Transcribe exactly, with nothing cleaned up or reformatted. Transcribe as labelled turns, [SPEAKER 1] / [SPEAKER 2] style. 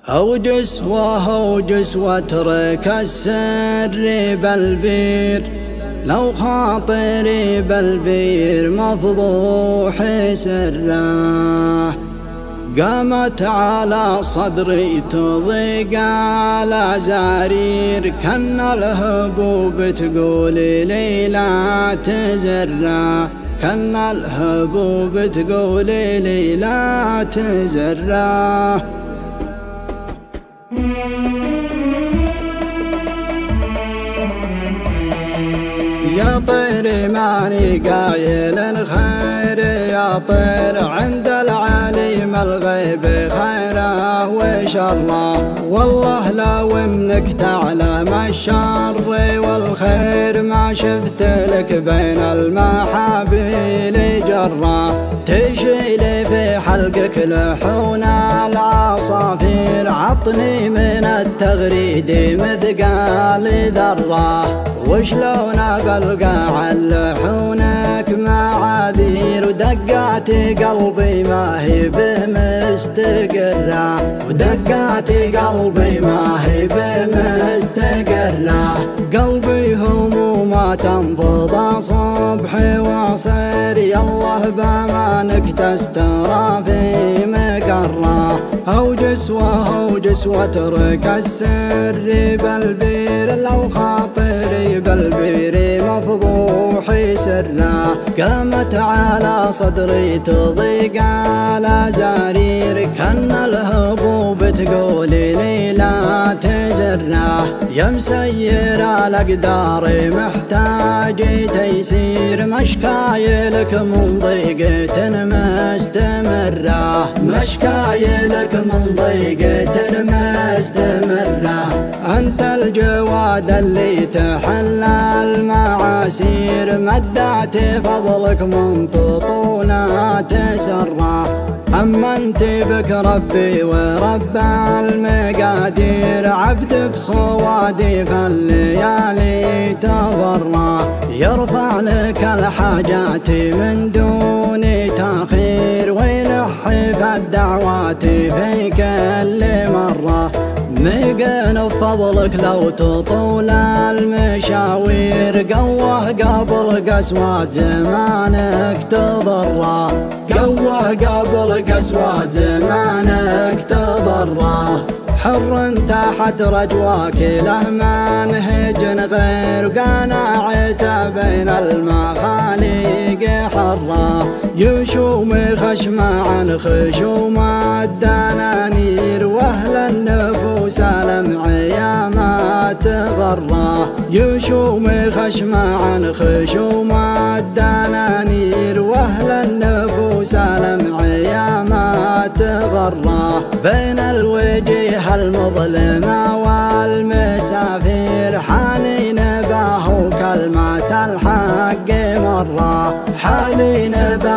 [SPEAKER 1] أو جسوة أو جسوة اترك السر بالبير، لو خاطري بالبير مفضوح سره. قامت على صدري تضيق على زرير، كان الهبوب تقول لي لا تزره، كان الهبوب تقول لي لا تزره. يا طير ماني قايل خير، يا طير عند العليم الغيب خيره وشره، والله لو انك تعلم الشر والخير ما شفت لك بين المحابيل جره. تشيل في حلقك لحون العصافير، عطني من التغريد مثقال ذره، وشلون بلقى عن لحونك معاذير، ودقات قلبي ما هي به مستقرة، ودقات قلبي ما هي به مستقرة. قلبي همومه تنفض صبحي وعصير، يالله بامانك تسترى في مقره. أو جسوة أو جسوة اترك السر بالبير، لو خاطري بالبير مفضوح سره. قامت على صدري تضيق على زرير، كان الهبوب تقول لي لا تزره. يا مسير الأقدار محتاج تيسير، مشكايلك من ضيقة مستمرة، مشكايلك من ضيقة مستمرة. أنت الجواد اللي تحل المعاسير، مدعت فضلك من تطولات سره. أما انت بك ربي ورب المقادير، عبدك صوادي فالليالي تبره. يرفع لك الحاجات من دون تأخير، ويلحي الدعوات في كل مرة. مقن بفضلك لو تطول المشاوير، قوه قبل قسوة زمانك تضره، قوه قبل قسوة زمانك تضره. حر تحت رجواك له منهج غير، قناعته بين المخاليق حره. يشوم خشم عن خشوم الدنانير، واهل النفوس لمعيا ما تغره. يشوم خشم عن خشوم الدنانير، واهل النفوس لمعيا ما تغره. بين الوجيه المظلمة والمسافير، حالين به كلمة الحق مرة، حالين به